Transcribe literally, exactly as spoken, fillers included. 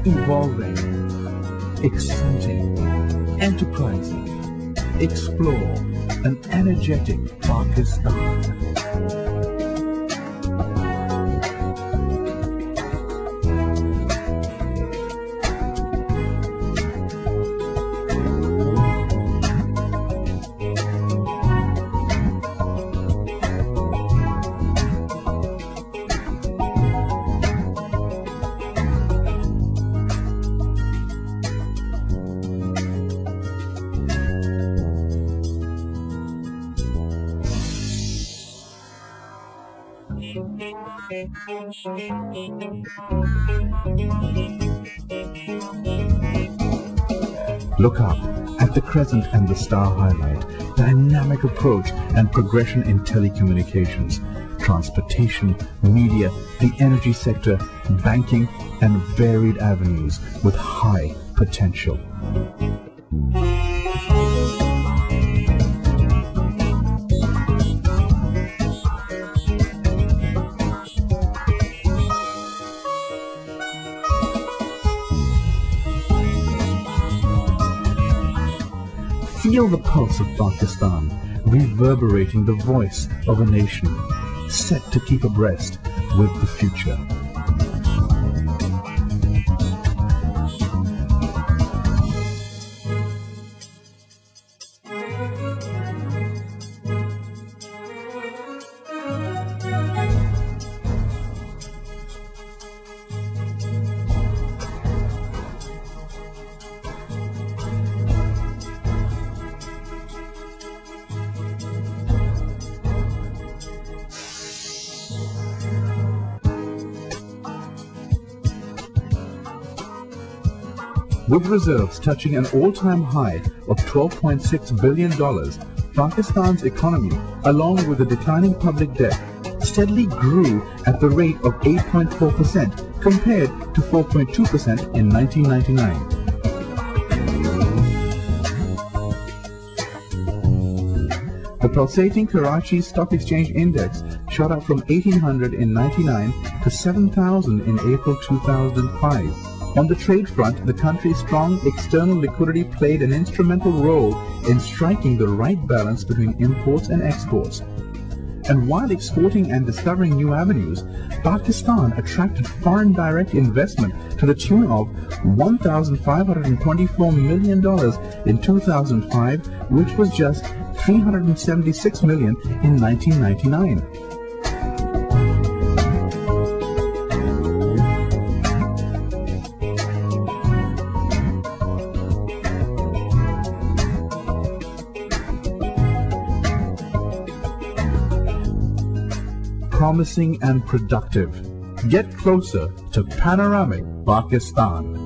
evolving, exciting, enterprising. Explore an energetic Pakistan. Look up at the crescent and the star highlight, dynamic approach and progression in telecommunications, transportation, media, the energy sector, banking, and varied avenues with high potential. Feel the pulse of Pakistan, reverberating the voice of a nation, set to keep abreast with the future. With reserves touching an all-time high of twelve point six billion dollars, Pakistan's economy, along with the declining public debt, steadily grew at the rate of eight point four percent compared to four point two percent in nineteen ninety-nine. The pulsating Karachi Stock Exchange Index shot up from eighteen hundred in ninety-nine to seven thousand in April two thousand five. On the trade front, the country's strong external liquidity played an instrumental role in striking the right balance between imports and exports. And while exporting and discovering new avenues, Pakistan attracted foreign direct investment to the tune of one thousand five hundred twenty-four million dollars in two thousand five, which was just three hundred seventy-six million dollars in nineteen ninety-nine. Promising and productive. Get closer to panoramic Pakistan.